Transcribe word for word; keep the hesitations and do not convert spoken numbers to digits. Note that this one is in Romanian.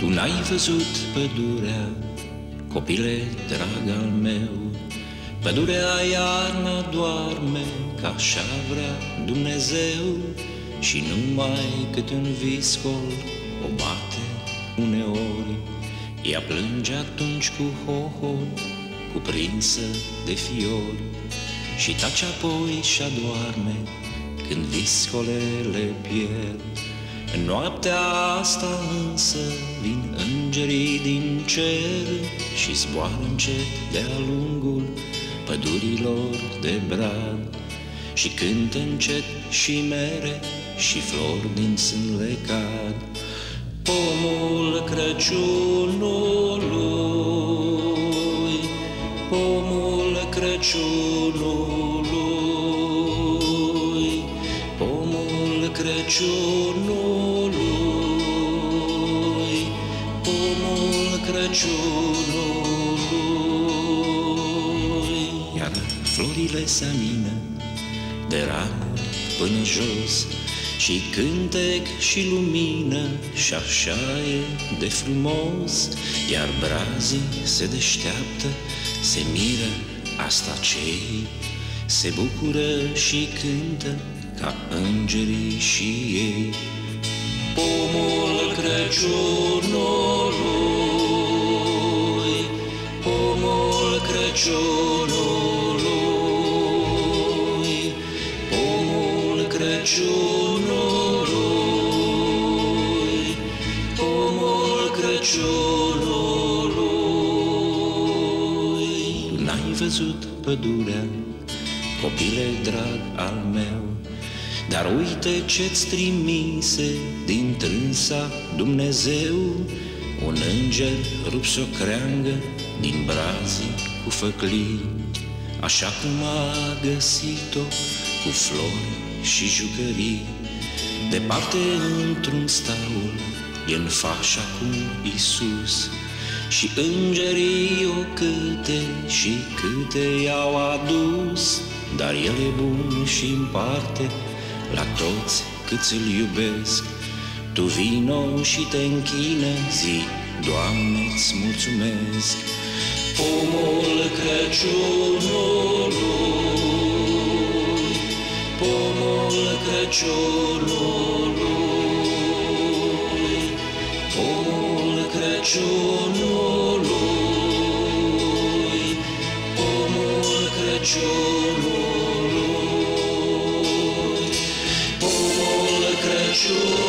n-ai văzut pădurea, copile drag al meu. Pădurea iarna doarme, că așa vrea Dumnezeu, și numai cât un viscol o bate uneori. Ea plânge atunci cu hohot, cuprinsă de fiori, și tace apoi și adoarme când viscolele pierd. În noaptea asta însă vin îngerii din cer și zboară încet de-a lungul pădurilor de brad, și cântă încet și mere și flori din sân le cad. Pomul Crăciunului, pomul Crăciunului, pomul Crăciunului, pomul Crăciunului. Iar florile se anină de ramuri până jos, și cântec și lumină, și așa e de frumos. Iar brazii se deșteaptă, se miră, asta cei se bucură și cântă ca îngerii și ei. Pomul Crăciunului, pomul Crăciunului, pomul Crăciunului, pomul Crăciunului. N-ai văzut pădurea, copile drag al meu, dar uite ce-ți trimise din trânsa Dumnezeu. Un înger rups o creangă din brazii cu făclii, așa cum a găsit-o, cu flori și jucării. Departe într-un staul e în fașa cu Iisus, și îngerii o câte și câte i-au adus. Dar El e bun și împarte la toți câți îl iubesc. Tu vino și te închină, zi, Doamne-ți mulțumesc. Pomul Crăciunului, pomul Crăciunului, pomul Crăciunului, pomul Crăciunului, pomul Crăciunului.